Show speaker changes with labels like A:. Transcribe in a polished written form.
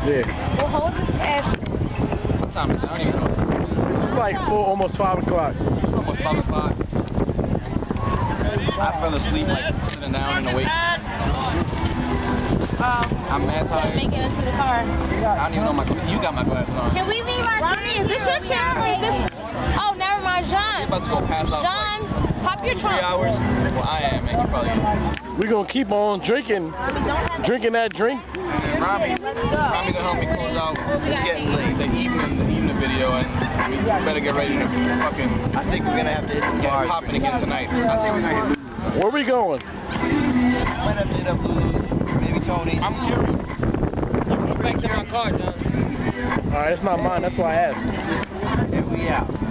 A: Yeah.
B: Well, hold this fast.
C: What time is it? I don't even know.
A: It's like almost 5 o'clock.
C: It's almost 5 o'clock. I fell asleep like sitting down and awake. I'm mad tired.
B: Make it into the car.
C: I don't even know you got my glasses on.
B: Can we leave our trunk? Is this your channel? Is this? Oh, never mind, John.
C: You're about to go pass out.
B: John, pop your
C: 3
B: trunk.
C: hours. Well, I am, man. You probably am.
A: We're gonna keep on drinking that drink.
C: And Rami gonna help me close out. It's getting late. The evening video, and we better get ready to fucking.
D: I think we're gonna have to hit the bars.
C: Popping again tonight. I think we're gonna hit.
A: Where we going?
D: Might have to hit up Lulu's. Maybe Tony's.
C: I'm curious. Thanks for my car, John.
A: Alright, it's not mine. That's why I asked.
D: And we out.